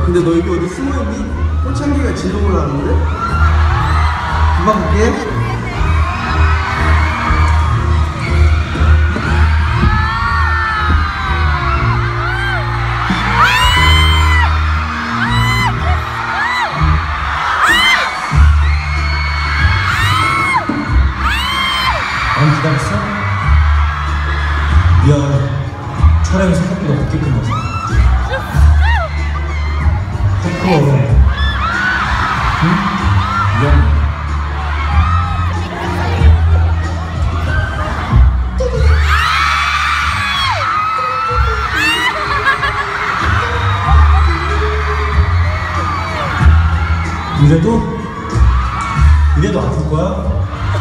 근데 너 여기 어디 숨어있니? 꽃향기가 진동을 하는데? 금방 볼게. 많이 기다렸어? 미안. 촬영이 생각보다 늦게 끝나서. 응? 미안. 이래도 아플 거야?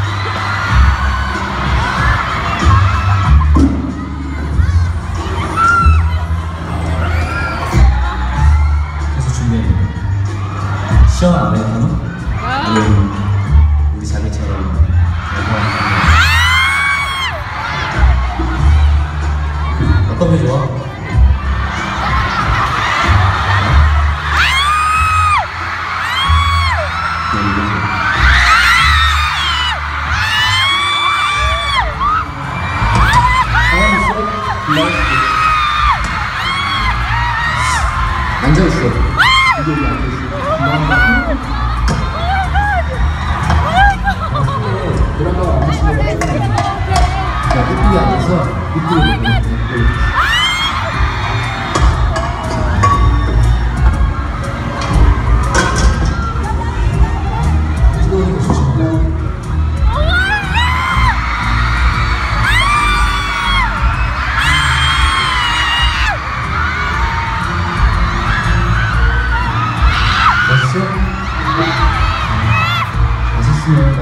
시험 안 했나? 우리 자기처럼 어떤 게 좋아? 앉아있어. 이게 왜 앉아있어? 드라마가 안 하시면 자, 이쁘게 앉아서 이쁘게 먹는 뜨거운 거 조심하고. 맛있어? 맛있으면